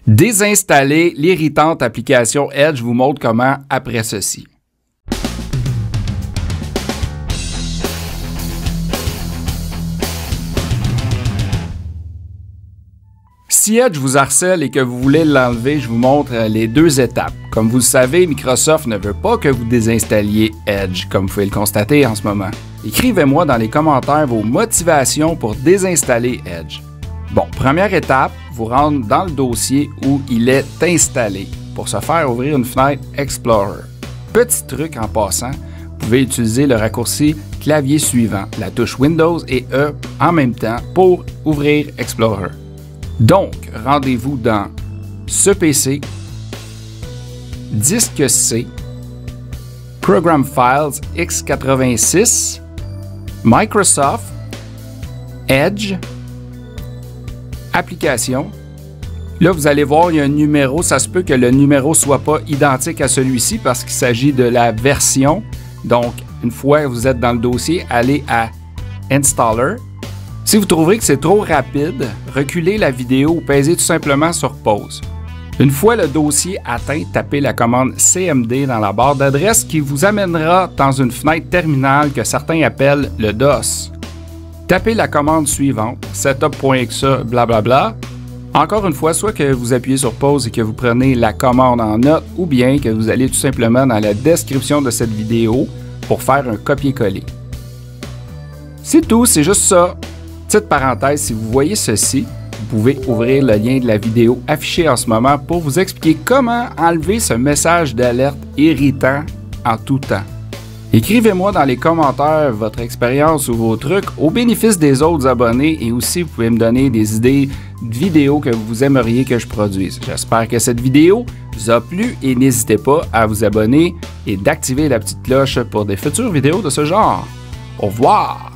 Désinstaller l'irritante application Edge, je vous montre comment après ceci. Si Edge vous harcèle et que vous voulez l'enlever, je vous montre les deux étapes. Comme vous le savez, Microsoft ne veut pas que vous désinstalliez Edge, comme vous pouvez le constater en ce moment. Écrivez-moi dans les commentaires vos motivations pour désinstaller Edge. Bon, première étape, vous rentrez dans le dossier où il est installé pour se faire ouvrir une fenêtre Explorer. Petit truc en passant, vous pouvez utiliser le raccourci clavier suivant, la touche Windows et E en même temps pour ouvrir Explorer. Donc, rendez-vous dans ce PC, disque C, Program Files x86, Microsoft, Edge, Application. Là, vous allez voir, il y a un numéro. Ça se peut que le numéro ne soit pas identique à celui-ci parce qu'il s'agit de la version. Donc, une fois que vous êtes dans le dossier, allez à Installer. Si vous trouvez que c'est trop rapide, reculez la vidéo ou pèsez tout simplement sur pause. Une fois le dossier atteint, tapez la commande CMD dans la barre d'adresse qui vous amènera dans une fenêtre terminale que certains appellent le DOS. Tapez la commande suivante, setup.exe blablabla. Encore une fois, soit que vous appuyez sur pause et que vous prenez la commande en note ou bien que vous allez tout simplement dans la description de cette vidéo pour faire un copier-coller. C'est tout, c'est juste ça. Petite parenthèse, si vous voyez ceci, vous pouvez ouvrir le lien de la vidéo affichée en ce moment pour vous expliquer comment enlever ce message d'alerte irritant en tout temps. Écrivez-moi dans les commentaires votre expérience ou vos trucs au bénéfice des autres abonnés et aussi vous pouvez me donner des idées de vidéos que vous aimeriez que je produise. J'espère que cette vidéo vous a plu et n'hésitez pas à vous abonner et d'activer la petite cloche pour des futures vidéos de ce genre. Au revoir!